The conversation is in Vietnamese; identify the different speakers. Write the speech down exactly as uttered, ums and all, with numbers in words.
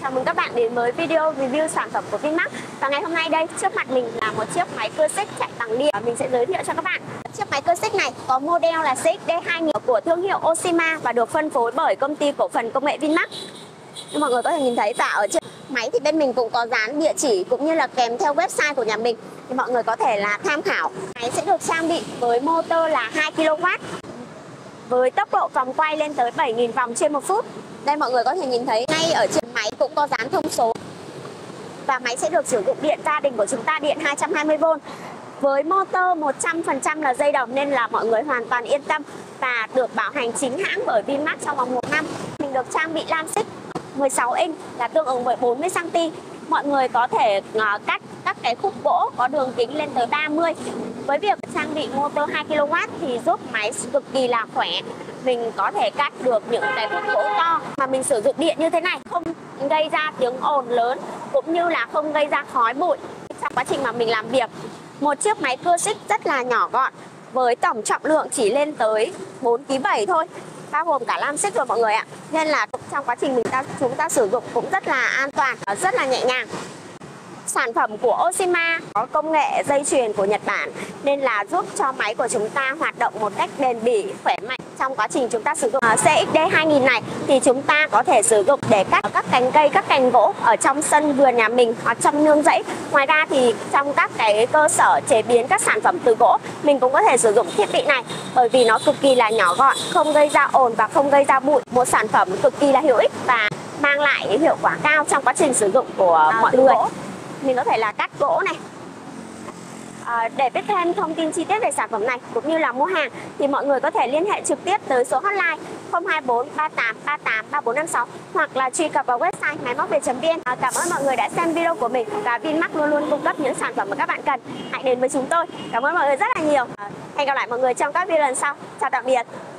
Speaker 1: Chào mừng các bạn đến với video review sản phẩm của Vinmax. Và ngày hôm nay đây, trước mặt mình là một chiếc máy cưa xích chạy bằng điện. Mình sẽ giới thiệu cho các bạn. Chiếc máy cưa xích này có model là xê ích đê hai nghìn của thương hiệu Oshima và được phân phối bởi công ty cổ phần công nghệ Vinmax. Như mọi người có thể nhìn thấy, và ở trên máy thì bên mình cũng có dán địa chỉ cũng như là kèm theo website của nhà mình, thì mọi người có thể là tham khảo. Máy sẽ được trang bị với motor là hai ki lô oát với tốc độ vòng quay lên tới bảy nghìn vòng trên một phút. Đây mọi người có thể nhìn thấy ngay ở trên máy cũng có dán thông số. Và máy sẽ được sử dụng điện gia đình của chúng ta, điện hai trăm hai mươi vôn. Với motor một trăm phần trăm là dây đồng nên là mọi người hoàn toàn yên tâm và được bảo hành chính hãng bởi Vinmax trong vòng một năm. Mình được trang bị lam xích mười sáu inch là tương ứng với bốn mươi xăng ti mét. Mọi người có thể cắt các cái khúc gỗ có đường kính lên tới ba mươi. Với việc trang bị motor hai ki lô oát thì giúp máy cực kỳ là khỏe. Mình có thể cắt được những cái khúc gỗ to mà mình sử dụng điện như thế này, không gây ra tiếng ồn lớn cũng như là không gây ra khói bụi trong quá trình mà mình làm việc. Một chiếc máy cưa xích rất là nhỏ gọn với tổng trọng lượng chỉ lên tới bốn ki lô gam bảy thôi, bao gồm cả lam xích rồi mọi người ạ. Nên là trong quá trình mình ta chúng ta sử dụng cũng rất là an toàn, rất là nhẹ nhàng. Sản phẩm của Oshima có công nghệ dây chuyền của Nhật Bản nên là giúp cho máy của chúng ta hoạt động một cách bền bỉ, khỏe mạnh trong quá trình chúng ta sử dụng. xê ích đê hai nghìn này thì chúng ta có thể sử dụng để cắt các cành cây, các cành gỗ ở trong sân vườn nhà mình hoặc trong nương rẫy. Ngoài ra thì trong các cái cơ sở chế biến các sản phẩm từ gỗ, mình cũng có thể sử dụng thiết bị này bởi vì nó cực kỳ là nhỏ gọn, không gây ra ồn và không gây ra bụi. Một sản phẩm cực kỳ là hữu ích và mang lại hiệu quả cao trong quá trình sử dụng của à, mọi người. Gỗ. Mình có thể là cắt gỗ này. À, để biết thêm thông tin chi tiết về sản phẩm này cũng như là mua hàng thì mọi người có thể liên hệ trực tiếp tới số hotline không hai bốn ba tám ba tám ba bốn năm sáu hoặc là truy cập vào website máy móc việt chấm vn. À, cảm ơn mọi người đã xem video của mình, và Vinmax luôn luôn cung cấp những sản phẩm mà các bạn cần. Hãy đến với chúng tôi. Cảm ơn mọi người rất là nhiều. À, hẹn gặp lại mọi người trong các video lần sau. Chào tạm biệt.